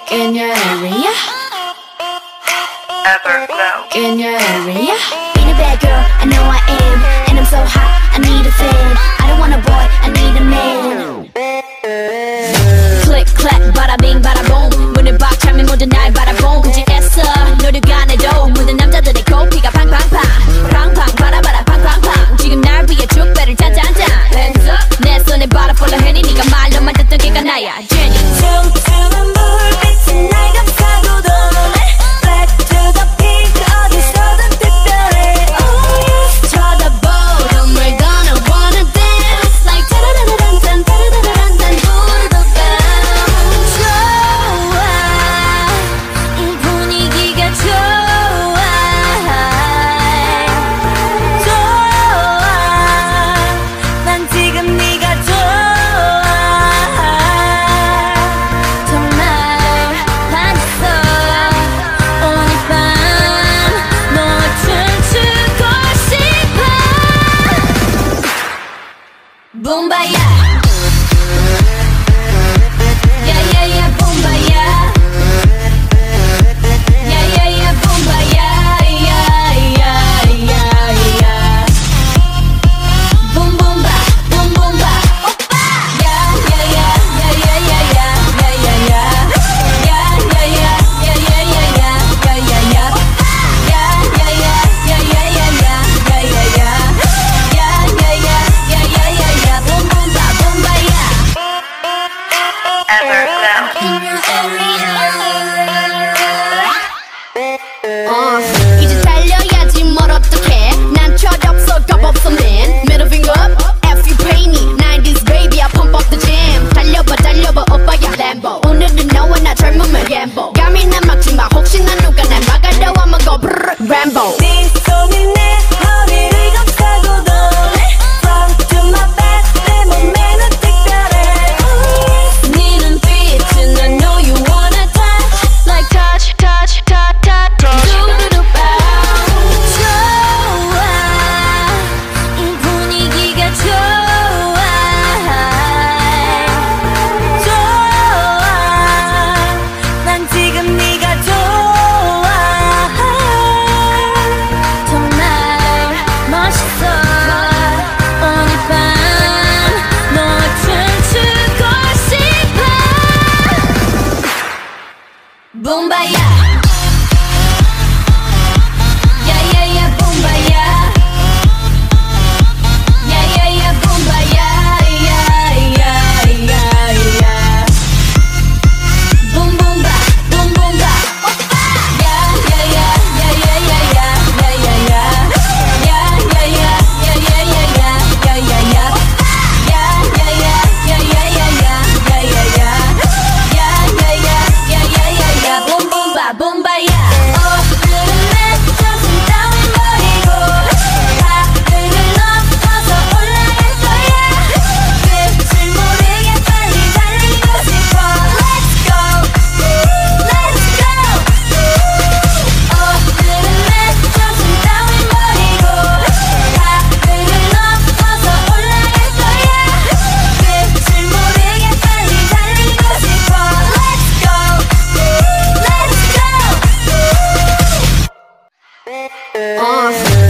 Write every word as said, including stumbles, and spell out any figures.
in your area. Everglow In your area. Being a bad girl, I know I am. And I'm so hot, I need a fan. I don't want a boy, I need a man. Click, clack, bada bing, bada boom. 문을 박 차면 모두 날 바라본 금지했어. 노력 안 해도 모든 남자들의 코피가 팡팡팡. 팡팡, 바라바라, 팡팡팡. 지금 날 위해 축배를 짠짠짠. Hands up. 내 손에 바라 follow 해니 네가 말로만 듣던 걔가 나야, Jenny. 춤추는 불빛이 날 감싸고도 Back to the peak, 어디서든 특별해. Oh yes. 쳐다보던 we're gonna wanna dance like 따라라란딴 따라라란딴 부르던 밤. 좋아, 이 분위기가 좋아. 좋아, 난 지금 네가 좋아. 정말 반했어. 오늘 밤 너와 춤추고 싶어. 붐바야. Yeah, yeah, yeah, 붐바야. Yeah, yeah, yeah, 붐바야. Yeah, yeah, yeah, yeah. Boom, boom, ba, boom, boom, ba. 오빠. Yeah, yeah, yeah, yeah, yeah, yeah, yeah, yeah, yeah. Yeah, yeah, yeah, yeah, yeah, yeah, yeah, yeah, yeah. Yeah, yeah, yeah, yeah, yeah, yeah, yeah, yeah, yeah, yeah. Yeah, yeah, yeah, yeah, yeah, yeah, yeah. Boom, boom, ba, 붐바야. Everglow 어, 이제 달려야지 뭘 어떡해. 난 철없어 겁없어 man. Middle finger up, F you pay me. nineties baby I pump up the jam. 달려봐 달려봐 오빠야 Lambo. 오늘은 너와 나 젊음을 gamble. 감히 난 막지마 혹시나 누가 날 막아도 I'ma go brrr, Rambo. 네 손이 내 허리를 감싸고도 Front to my back 내 몸매는 특별해. 네 눈빛은 I know you wanna touch like touch touch touch touch 두루루빠. 좋아, 이 분위기가 좋아. 좋아, 난 지금 네가 좋아. 정말 멋있어. 오늘 밤 너와 춤추고 싶어. 붐바야. Yeah, yeah, yeah, 붐바야. Yeah, yeah, yeah, 붐바야. Yeah, yeah, yeah, yeah. Boom, boom, ba, boom, boom, ba. 오빠. Yeah, yeah, yeah, yeah, yeah, yeah, yeah, yeah, yeah. Yeah, yeah, yeah, yeah, yeah, yeah, yeah, yeah, yeah. Yeah, yeah, yeah, yeah, yeah, yeah, yeah, yeah, yeah, yeah. Yeah, yeah, yeah, yeah, yeah, yeah, yeah. Boom, boom, ba, 붐바야. 오늘은 내 정신 따윈 버리고 하늘을 넘어서 올라갈 거야. 끝을 모르게 빨리 달리고 싶어. Let's go, let's go. 오늘은 내 정신 따윈 버리고 하늘을 넘어서 올라갈 거야. 끝을 모르게 빨리 달리고 싶어. Let's go, let's go. 어,